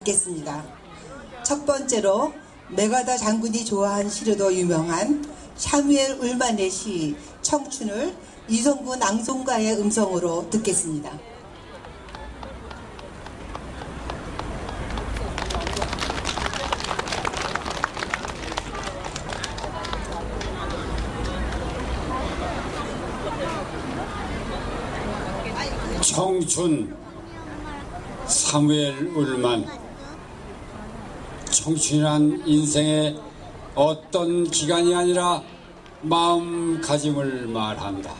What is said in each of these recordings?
듣겠습니다. 첫 번째로 메가더 장군이 좋아한 시로도 유명한 샤뮤엘 울만의 시 청춘을 이성구 낭송가의 음성으로 듣겠습니다. 청춘 사무엘 울만. 청춘이란 인생의 어떤 기간이 아니라 마음가짐을 말한다.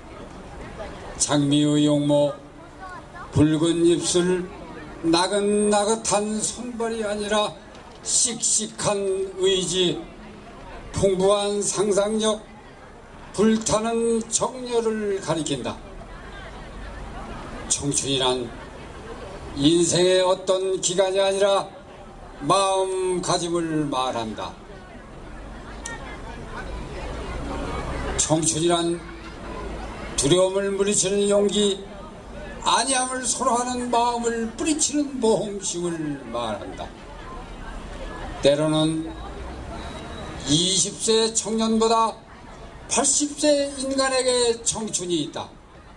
장미의 용모, 붉은 입술, 나긋나긋한 손발이 아니라 씩씩한 의지, 풍부한 상상력, 불타는 정열을 가리킨다. 청춘이란 인생의 어떤 기간이 아니라 마음가짐을 말한다. 청춘이란 두려움을 물리치는 용기, 안위함을 선호하는 마음을 뿌리치는 모험심을 말한다. 때로는 20세 청년보다 80세 인간에게 청춘이 있다.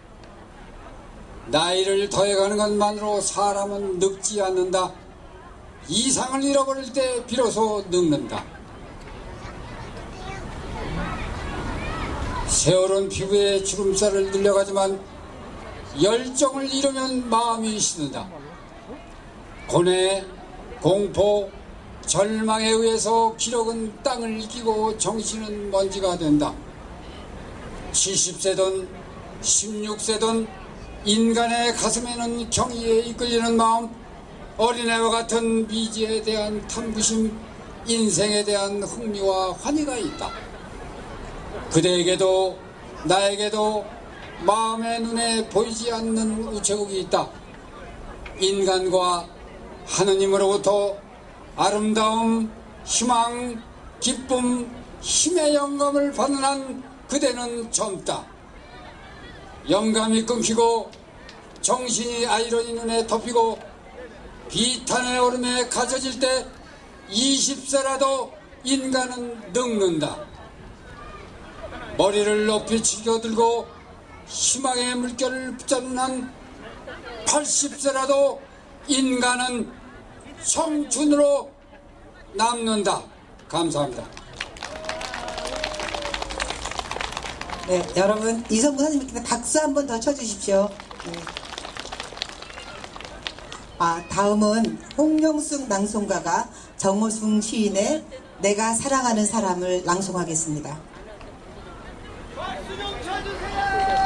나이를 더해가는 것만으로 사람은 늙지 않는다. 이상을 잃어버릴 때 비로소 늙는다. 세월은 피부에 주름살을 늘려가지만 열정을 잃으면 마음이 시든다. 고뇌, 공포, 절망에 의해서 기력은 땅을 이기고 정신은 먼지가 된다. 70세든 16세든 인간의 가슴에는 경의에 이끌리는 마음, 어린애와 같은 미지에 대한 탐구심, 인생에 대한 흥미와 환희가 있다. 그대에게도 나에게도 마음의 눈에 보이지 않는 우체국이 있다. 인간과 하느님으로부터 아름다움, 희망, 기쁨, 힘의 영감을 받는 한 그대는 젊다. 영감이 끊기고 정신이 아이러니 눈에 덮이고 비탄의 얼음에 갇혀질 때 20세라도 인간은 늙는다. 머리를 높이 치켜들고 희망의 물결을 붙잡는 한 80세라도 인간은 청춘으로 남는다. 감사합니다. 네, 여러분 이성구 선생님께 박수 한 번 더 쳐주십시오. 네. 다음은 홍명숙 낭송가가 정호승 시인의 내가 사랑하는 사람을 낭송하겠습니다. 박수 좀 쳐주세요.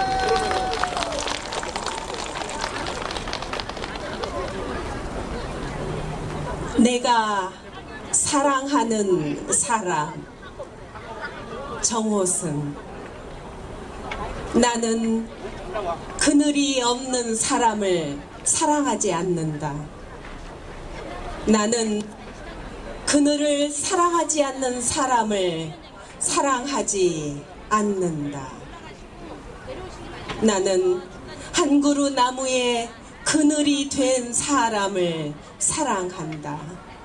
내가 사랑하는 사람 정호승. 나는 그늘이 없는 사람을 사랑하지 않는다. 나는 그늘을 사랑하지 않는 사람을 사랑하지 않는다. 나는 한 그루 나무에 그늘이 된 사람을 사랑한다.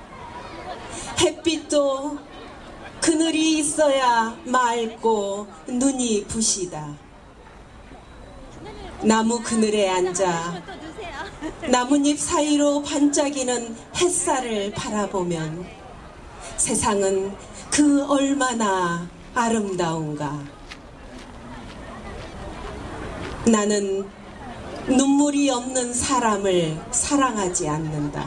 햇빛도 그늘이 있어야 맑고 눈이 부시다. 나무 그늘에 앉아 나뭇잎 사이로 반짝이는 햇살을 바라보면 세상은 그 얼마나 아름다운가. 나는 눈물이 없는 사람을 사랑하지 않는다.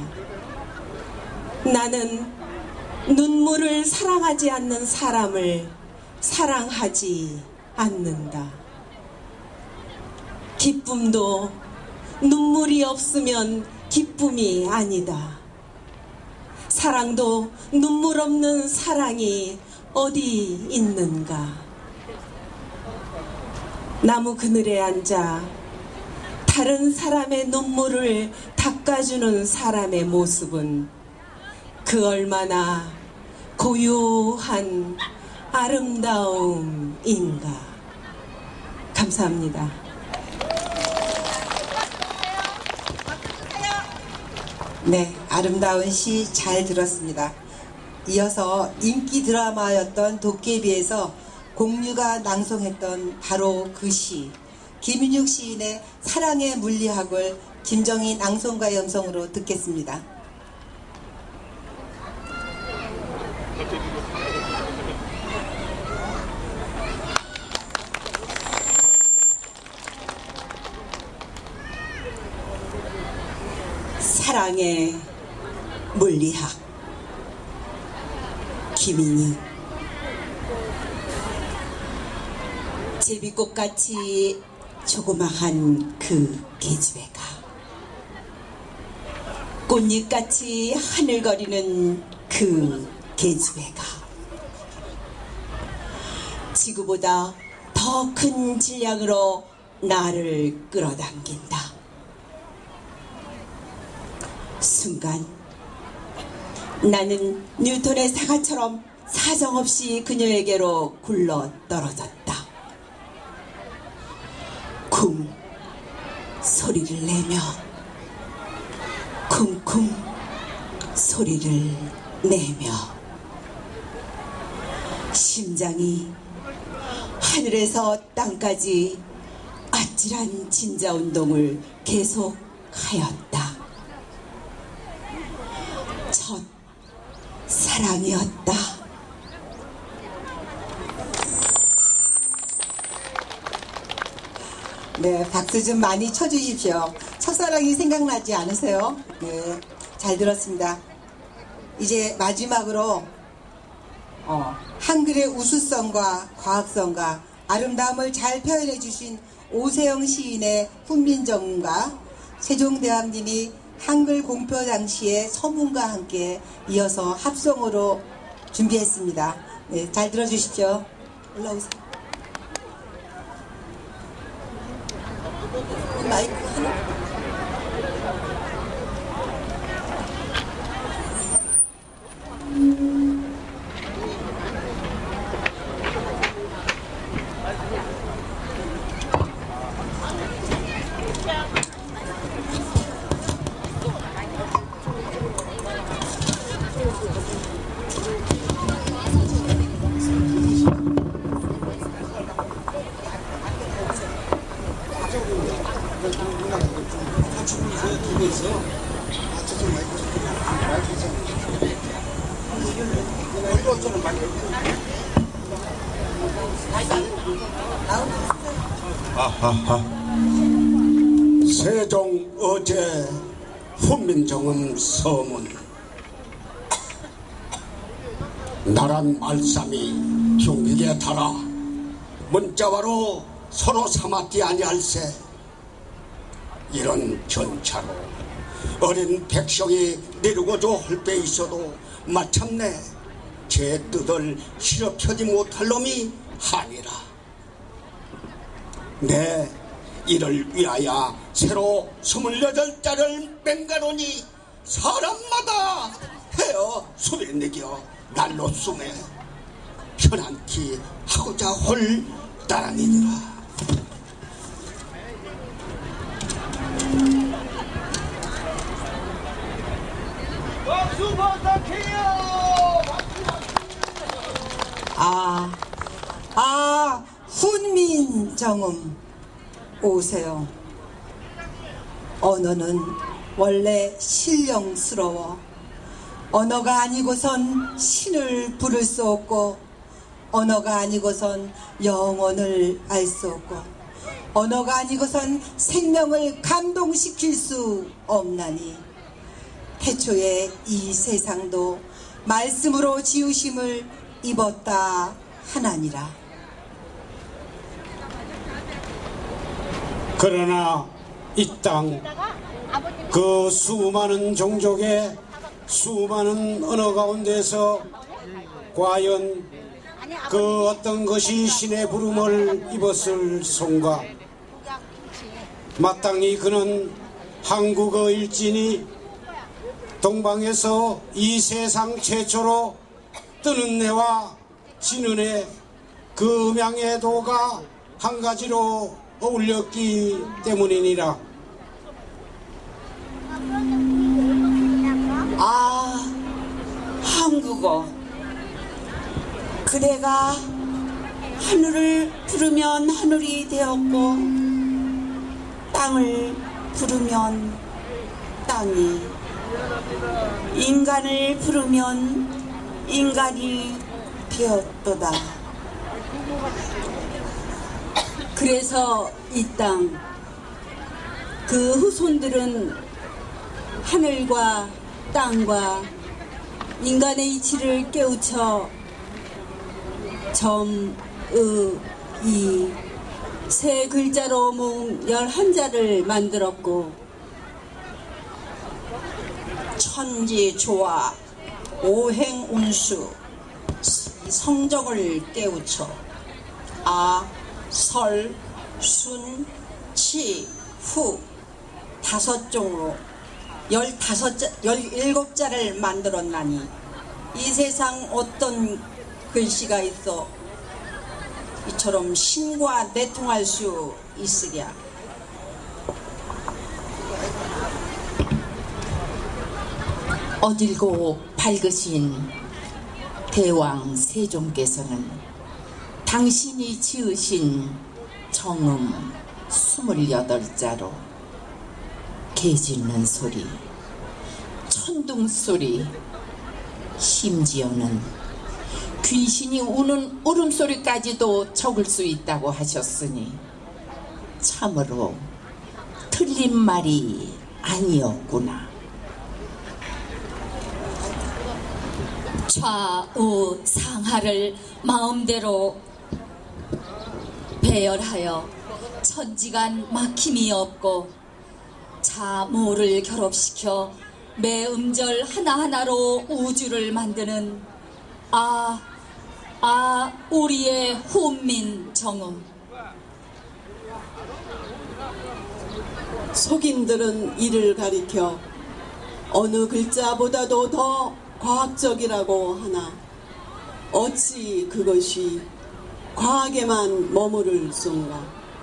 나는 눈물을 사랑하지 않는 사람을 사랑하지 않는다. 기쁨도 눈물이 없으면 기쁨이 아니다. 사랑도 눈물 없는 사랑이 어디 있는가. 나무 그늘에 앉아 다른 사람의 눈물을 닦아주는 사람의 모습은 그 얼마나 고요한 아름다움인가. 감사합니다. 네, 아름다운 시 잘 들었습니다. 이어서 인기 드라마였던 도깨비에서 공유가 낭송했던 바로 그 시, 김윤육 시인의 사랑의 물리학을 김정희 낭송가의 음성으로 듣겠습니다. 사랑의 물리학 김인유. 제비꽃같이 조그마한 그 계집애가 꽃잎같이 하늘거리는 그 계집애가 지구보다 더 큰 질량으로 나를 끌어당긴다. 순간 나는 뉴턴의 사과처럼 사정없이 그녀에게로 굴러 떨어졌다. 쿵 소리를 내며 쿵쿵 소리를 내며 심장이 하늘에서 땅까지 아찔한 진자운동을 계속하였다. 첫 사랑이었다. 네, 박수 좀 많이 쳐주십시오. 첫사랑이 생각나지 않으세요? 네, 잘 들었습니다. 이제 마지막으로 한글의 우수성과 과학성과 아름다움을 잘 표현해 주신 오세영 시인의 훈민정음과 세종대왕님이 한글 공표 당시의 서문과 함께 이어서 합성으로 준비했습니다. 네, 잘 들어주십시오. 올라오세요. 마이크 하나. 세종 어제 훈민정음 서문. 나란 말씀이 중국에 달아 문자와로 서로 삼았디 아니할세. 이런 전차로 어린 백성이 내려고자 할 때 있어도 마침내 제 뜻을 실어 펴지 못할 놈이 하니라. 네, 이를 위하여 새로 28자를 맹가로니 사람마다 헤어 수레내겨 날로 쏘매 편안히 하고자 할 따라니니라. 박수 부탁해요. 훈민정음 오세요. 언어는 원래 신령스러워. 언어가 아니고선 신을 부를 수 없고, 언어가 아니고선 영혼을 알 수 없고, 언어가 아니고선 생명을 감동시킬 수 없나니 태초에 이 세상도 말씀으로 지으심을 입었다 하나니라. 그러나 이 땅 그 수많은 종족의 수많은 언어 가운데서 과연 그 어떤 것이 신의 부름을 입었을 손가. 마땅히 그는 한국어 일진이 동방에서 이 세상 최초로 뜨는 해와 지는 해 그 음양의 도가 한 가지로 어울렸기 때문이니라. 두고 그대가 하늘을 부르면 하늘이 되었고 땅을 부르면 땅이, 인간을 부르면 인간이 되었도다. 그래서 이 땅, 그 후손들은 하늘과 땅과 인간의 이치를 깨우쳐 점, 의, 이 세 글자로 모은 11자를 만들었고 천지조화 오행운수 성정을 깨우쳐 아, 설, 순, 치, 후 5종으로 17자를 만들었나니 이 세상 어떤 글씨가 있어 이처럼 신과 내통할 수 있으랴. 어딜고 밝으신 대왕 세종께서는 당신이 지으신 정음 28자로 개 짖는 소리, 천둥 소리, 심지어는 귀신이 우는 울음소리까지도 적을 수 있다고 하셨으니 참으로 틀린 말이 아니었구나. 좌우 상하를 마음대로 배열하여 천지간 막힘이 없고 자모를 결합시켜 매 음절 하나하나로 우주를 만드는 우리의 훈민 정음. 속인들은 이를 가리켜 어느 글자보다도 더 과학적이라고 하나 어찌 그것이 과학에만 머무를 쏜가.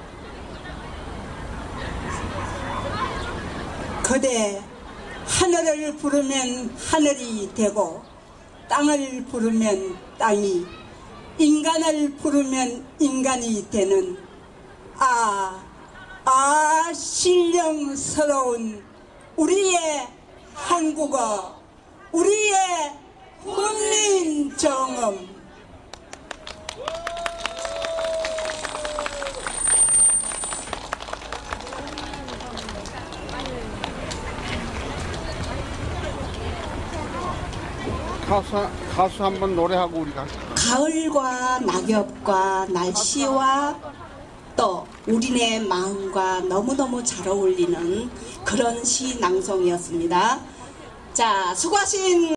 그대 하늘을 부르면 하늘이 되고 땅을 부르면 땅이, 인간을 부르면 인간이 되는 신령스러운 우리의 한국어, 우리의 훈민정음. 가수 한번 노래하고 우리가. 가을과 낙엽과 날씨와 또 우리네 마음과 너무너무 잘 어울리는 그런 시 낭송이었습니다. 자, 수고하신